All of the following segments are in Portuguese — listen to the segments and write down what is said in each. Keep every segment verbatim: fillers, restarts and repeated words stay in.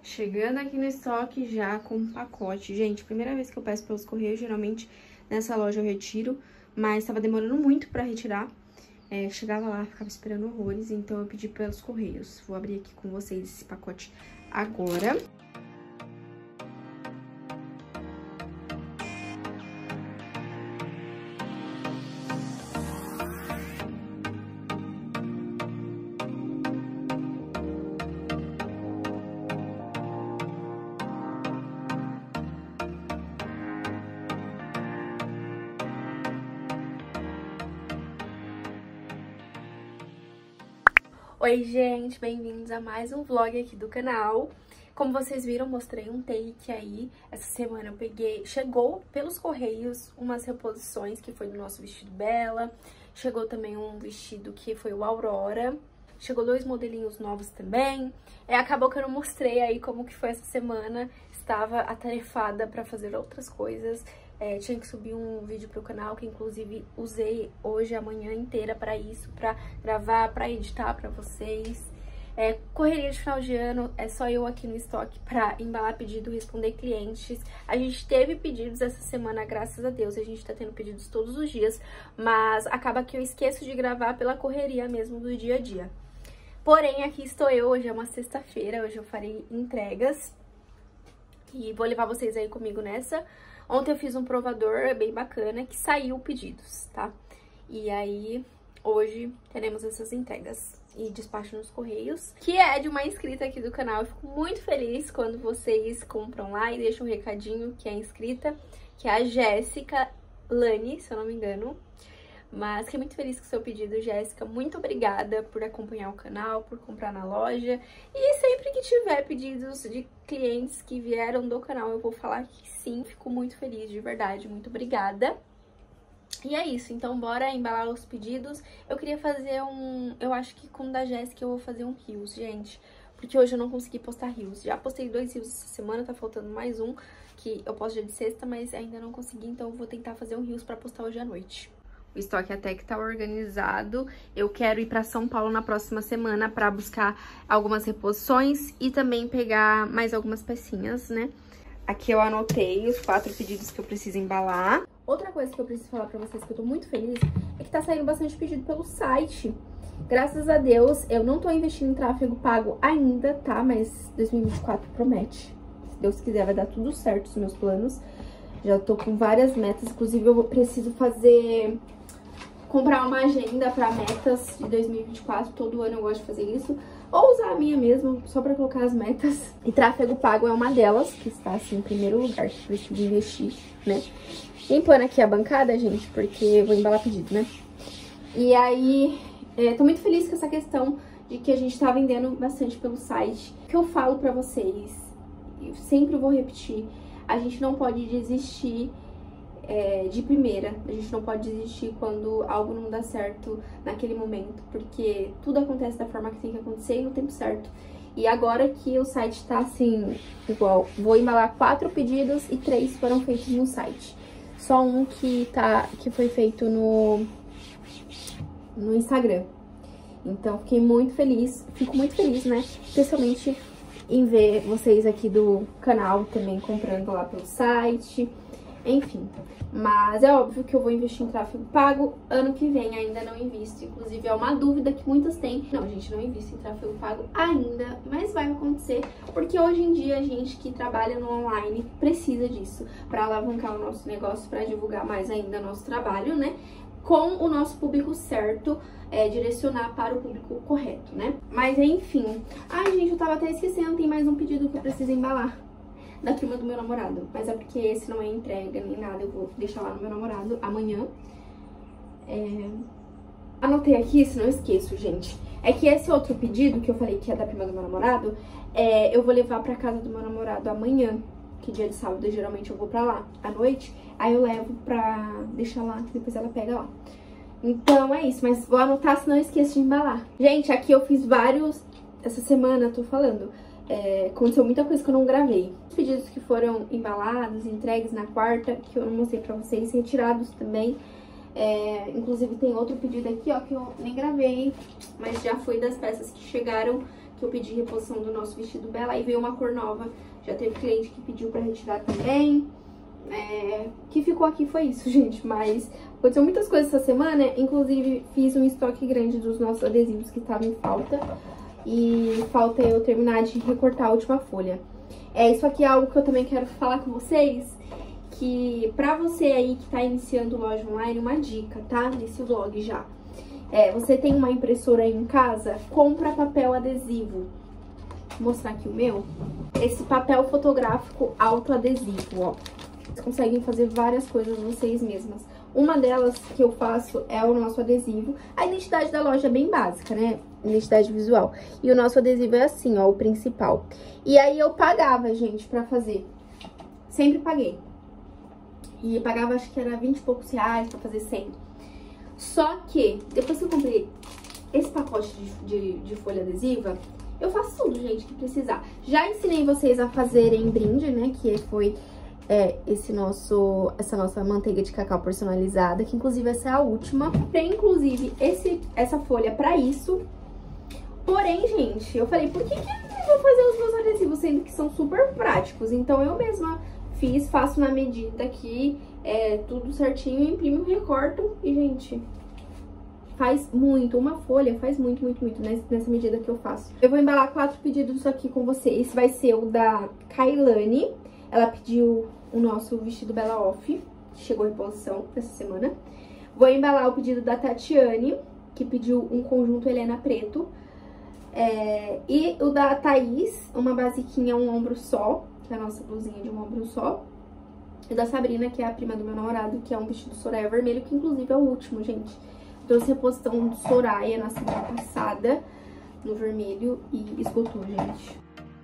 Chegando aqui no estoque já com um pacote. Gente, primeira vez que eu peço pelos correios, geralmente nessa loja eu retiro, mas tava demorando muito pra retirar. É, chegava lá, ficava esperando horrores, então eu pedi pelos correios. Vou abrir aqui com vocês esse pacote agora. Oi, gente, bem-vindos a mais um vlog aqui do canal. Como vocês viram, mostrei um take aí. Essa semana eu peguei, chegou pelos correios umas reposições que foi do nosso vestido Bela. Chegou também um vestido que foi o Aurora. Chegou dois modelinhos novos também. É, acabou que eu não mostrei aí como que foi essa semana. Estava atarefada pra fazer outras coisas. É, tinha que subir um vídeo pro canal, que inclusive usei hoje a manhã inteira pra isso, pra gravar, pra editar pra vocês. É, correria de final de ano, é só eu aqui no estoque pra embalar pedido, responder clientes. A gente teve pedidos essa semana, graças a Deus, a gente tá tendo pedidos todos os dias, mas acaba que eu esqueço de gravar pela correria mesmo do dia a dia. Porém, aqui estou eu, hoje é uma sexta-feira, hoje eu farei entregas e vou levar vocês aí comigo nessa. Ontem eu fiz um provador bem bacana que saiu pedidos, tá? E aí, hoje teremos essas entregas e despacho nos correios, que é de uma inscrita aqui do canal. Eu fico muito feliz quando vocês compram lá e deixam um recadinho que é inscrita, que é a Jéssica Lani, se eu não me engano. Mas fiquei muito feliz com o seu pedido, Jéssica. Muito obrigada por acompanhar o canal, por comprar na loja. E sempre que tiver pedidos de clientes que vieram do canal, eu vou falar que sim. Fico muito feliz, de verdade. Muito obrigada. E é isso, então bora embalar os pedidos. Eu queria fazer um... Eu acho que com o da Jéssica eu vou fazer um reels, gente. Porque hoje eu não consegui postar reels. Já postei dois reels essa semana, tá faltando mais um. Que eu posto dia de sexta, mas ainda não consegui. Então eu vou tentar fazer um reels pra postar hoje à noite. O estoque até que tá organizado. Eu quero ir pra São Paulo na próxima semana pra buscar algumas reposições e também pegar mais algumas pecinhas, né? Aqui eu anotei os quatro pedidos que eu preciso embalar. Outra coisa que eu preciso falar pra vocês que eu tô muito feliz é que tá saindo bastante pedido pelo site. Graças a Deus, eu não tô investindo em tráfego pago ainda, tá? Mas dois mil e vinte e quatro promete. Se Deus quiser, vai dar tudo certo os meus planos. Já tô com várias metas, inclusive eu preciso fazer... comprar uma agenda para metas de dois mil e vinte e quatro, todo ano eu gosto de fazer isso. Ou usar a minha mesmo, só para colocar as metas. E tráfego pago é uma delas, que está assim em primeiro lugar, que preciso investir, né? Limpando aqui a bancada, gente, porque eu vou embalar pedido, né? E aí, é, tô muito feliz com essa questão de que a gente tá vendendo bastante pelo site. O que eu falo pra vocês, eu sempre vou repetir, a gente não pode desistir É, de primeira, a gente não pode desistir quando algo não dá certo naquele momento, porque tudo acontece da forma que tem que acontecer e no tempo certo. E agora que o site tá assim, igual, vou embalar quatro pedidos e três foram feitos no site. Só um que, tá, que foi feito no, no Instagram. Então, fiquei muito feliz, fico muito feliz, né? Especialmente em ver vocês aqui do canal também comprando lá pelo site. Enfim, mas é óbvio que eu vou investir em tráfego pago ano que vem, ainda não invisto. Inclusive, é uma dúvida que muitas têm. Não, a gente não investe em tráfego pago ainda, mas vai acontecer. Porque hoje em dia, a gente que trabalha no online precisa disso para alavancar o nosso negócio, para divulgar mais ainda o nosso trabalho, né? Com o nosso público certo, é, direcionar para o público correto, né? Mas enfim. Ai, gente, eu tava até esquecendo, tem mais um pedido que eu preciso embalar. Da prima do meu namorado, mas é porque esse não é entrega nem nada, eu vou deixar lá no meu namorado amanhã. É... Anotei aqui, se não esqueço, gente. É que esse outro pedido, que eu falei que é da prima do meu namorado, é... eu vou levar pra casa do meu namorado amanhã, que dia de sábado, geralmente eu vou pra lá à noite, aí eu levo pra deixar lá, depois ela pega lá. Então é isso, mas vou anotar, senão eu esqueço de embalar. Gente, aqui eu fiz vários, essa semana, tô falando... É, aconteceu muita coisa que eu não gravei. Os pedidos que foram embalados, entregues na quarta, que eu não mostrei pra vocês, retirados também. É, inclusive tem outro pedido aqui, ó, que eu nem gravei, mas já foi das peças que chegaram que eu pedi reposição do nosso vestido Bela. Aí veio uma cor nova, já teve cliente que pediu pra retirar também. É, o que ficou aqui foi isso, gente, mas aconteceu muitas coisas essa semana, inclusive fiz um estoque grande dos nossos adesivos que estavam em falta. E falta eu terminar de recortar a última folha. É, isso aqui é algo que eu também quero falar com vocês, que pra você aí que tá iniciando loja online, uma dica, tá? Nesse vlog já. É, você tem uma impressora aí em casa, compra papel adesivo. Vou mostrar aqui o meu. Esse papel fotográfico autoadesivo, ó. Vocês conseguem fazer várias coisas vocês mesmas. Uma delas que eu faço é o nosso adesivo. A identidade da loja é bem básica, né? Identidade visual. E o nosso adesivo é assim, ó, o principal. E aí eu pagava, gente, pra fazer. Sempre paguei. E pagava, acho que era vinte e poucos reais pra fazer cem. Só que, depois que eu comprei esse pacote de, de, de folha adesiva, eu faço tudo, gente, que precisar. Já ensinei vocês a fazerem brinde, né? Que foi... É, esse nosso, essa nossa manteiga de cacau personalizada, que inclusive essa é a última. Tem inclusive esse, essa folha pra isso. Porém, gente, eu falei, por que que eu não vou fazer os meus adesivos, sendo que são super práticos? Então eu mesma fiz, faço na medida aqui, é, tudo certinho, imprimo, recorto e, gente, faz muito. Uma folha faz muito, muito, muito nessa medida que eu faço. Eu vou embalar quatro pedidos aqui com vocês. Esse vai ser o da Kailane. Ela pediu o nosso vestido Bela Off, que chegou em reposição essa semana. Vou embalar o pedido da Tatiane, que pediu um conjunto Helena preto. É, e o da Thaís, uma basiquinha, um ombro só, que é a nossa blusinha de um ombro só. E da Sabrina, que é a prima do meu namorado, que é um vestido Soraya vermelho, que inclusive é o último, gente. Trouxe reposição do Soraya na semana passada, no vermelho, e esgotou, gente.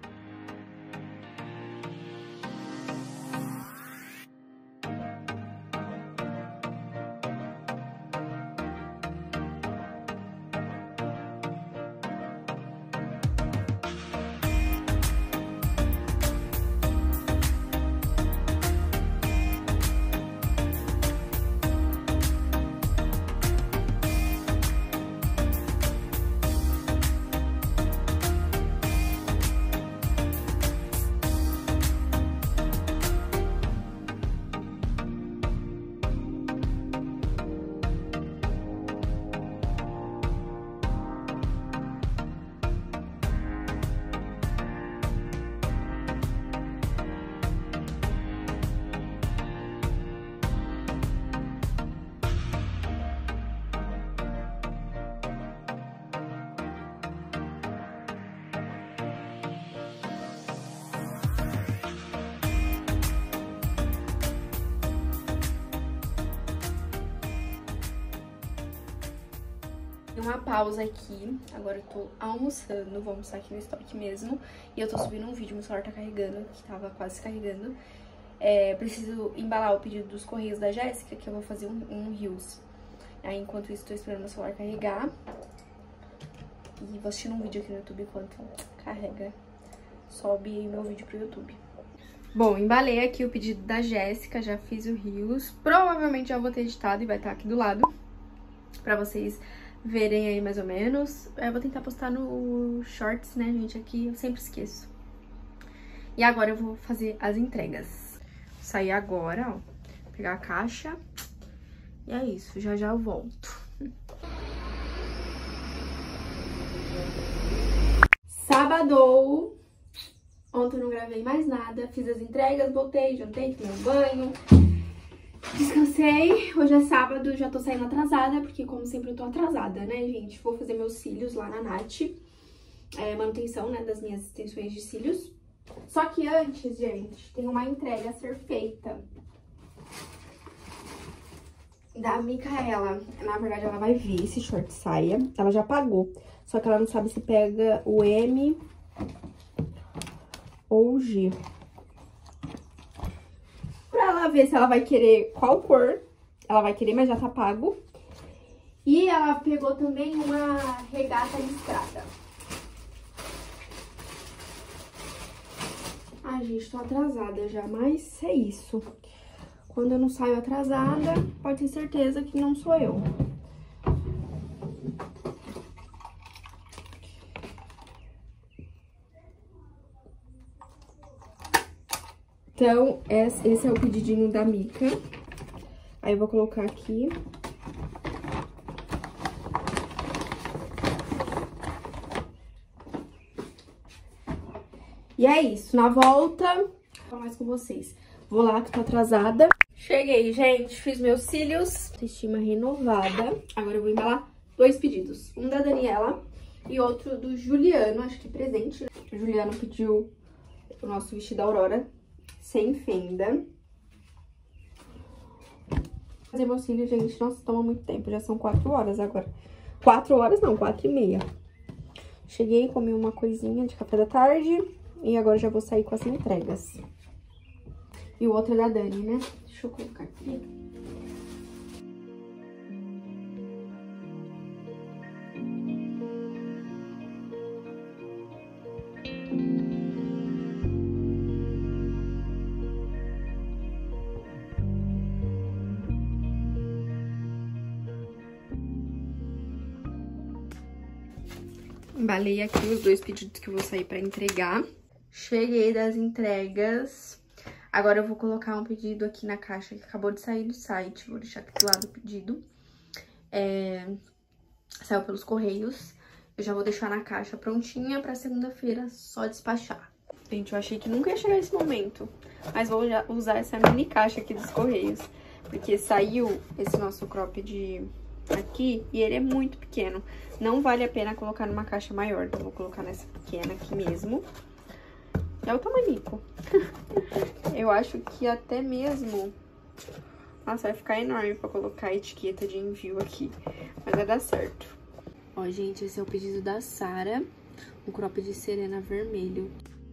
Uma pausa aqui, agora eu tô almoçando, vou almoçar aqui no estoque mesmo. E eu tô subindo um vídeo, meu celular tá carregando, que tava quase carregando. É, preciso embalar o pedido dos correios da Jéssica, que eu vou fazer um, um Reels. Aí, enquanto isso, tô esperando meu celular carregar. E vou assistindo um vídeo aqui no YouTube enquanto carrega, sobe meu vídeo pro YouTube. Bom, embalei aqui o pedido da Jéssica, já fiz o Reels. Provavelmente já vou ter editado e vai estar aqui do lado, pra vocês verem aí mais ou menos. Eu vou tentar postar no Shorts, né, gente? Aqui eu sempre esqueço. E agora eu vou fazer as entregas. Vou sair agora, ó. Pegar a caixa. E é isso, já já eu volto. Sábado. Ontem eu não gravei mais nada. Fiz as entregas, voltei, jantei, tomei um banho. Descansei, hoje é sábado, já tô saindo atrasada, porque como sempre eu tô atrasada, né, gente? Vou fazer meus cílios lá na Nath, é, manutenção, né, das minhas extensões de cílios. Só que antes, gente, tem uma entrega a ser feita da Micaela. Na verdade, ela vai ver esse short saia, ela já pagou, só que ela não sabe se pega o M ou o G. Ela ver se ela vai querer qual cor ela vai querer, mas já tá pago. E ela pegou também uma regata listrada. Ai, gente, tô atrasada já, mas é isso. Quando eu não saio atrasada, pode ter certeza que não sou eu. Então, esse é o pedidinho da Mica. Aí eu vou colocar aqui. E é isso. Na volta, vou falar mais com vocês. Vou lá, que tô atrasada. Cheguei, gente. Fiz meus cílios. Autoestima renovada. Agora eu vou embalar dois pedidos. Um da Daniela e outro do Juliano. Acho que presente, né? O Juliano pediu o nosso vestido Aurora sem fenda. Fazer meu cílio, gente, nossa, toma muito tempo. Já são quatro horas agora. Quatro horas não, quatro e meia. Cheguei, comi uma coisinha de café da tarde. E agora já vou sair com as entregas. E o outro é da Dani, né? Deixa eu colocar aqui. Embalei aqui os dois pedidos que eu vou sair pra entregar. Cheguei das entregas. Agora eu vou colocar um pedido aqui na caixa que acabou de sair do site. Vou deixar aqui do lado o pedido. É... Saiu pelos correios. Eu já vou deixar na caixa prontinha pra segunda-feira, só despachar. Gente, eu achei que nunca ia chegar esse momento. Mas vou usar essa mini caixa aqui dos correios. Porque saiu esse nosso cropped aqui e ele é muito pequeno. Não vale a pena colocar numa caixa maior. Então, eu vou colocar nessa pequena aqui mesmo. É o tamanico. Eu acho que até mesmo... Nossa, vai ficar enorme pra colocar a etiqueta de envio aqui. Mas vai dar certo. Ó, gente, esse é o pedido da Sara. Um crop de Serena vermelho.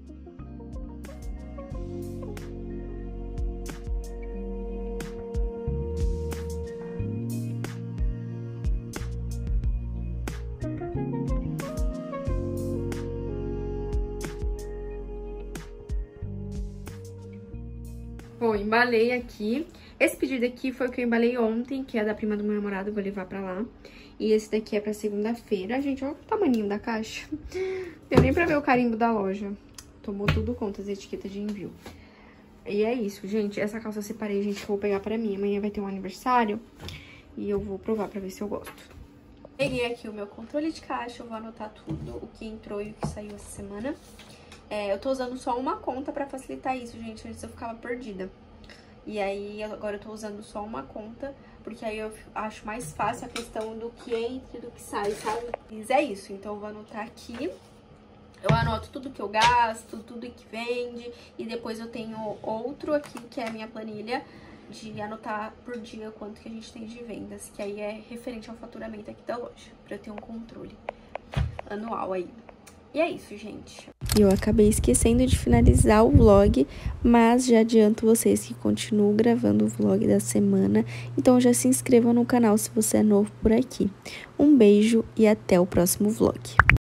Bom, embalei aqui. Esse pedido aqui foi o que eu embalei ontem, que é da prima do meu namorado, eu vou levar pra lá. E esse daqui é pra segunda-feira. Gente, olha o tamanho da caixa. Deu nem pra ver o carimbo da loja. Tomou tudo conta, as etiquetas de envio. E é isso, gente. Essa calça eu separei, gente, que eu vou pegar pra mim. Amanhã vai ter um aniversário e eu vou provar pra ver se eu gosto. Peguei aqui o meu controle de caixa, eu vou anotar tudo, o que entrou e o que saiu essa semana. É, eu tô usando só uma conta pra facilitar isso, gente, antes eu ficava perdida. E aí, agora eu tô usando só uma conta, porque aí eu acho mais fácil a questão do que entra e do que sai, sabe? Mas é isso, então eu vou anotar aqui. Eu anoto tudo que eu gasto, tudo que vende, e depois eu tenho outro aqui, que é a minha planilha, de anotar por dia quanto que a gente tem de vendas, que aí é referente ao faturamento aqui da loja, pra eu ter um controle anual aí. E é isso, gente. Eu acabei esquecendo de finalizar o vlog, mas já adianto vocês que continuo gravando o vlog da semana, então já se inscrevam no canal se você é novo por aqui. Um beijo e até o próximo vlog.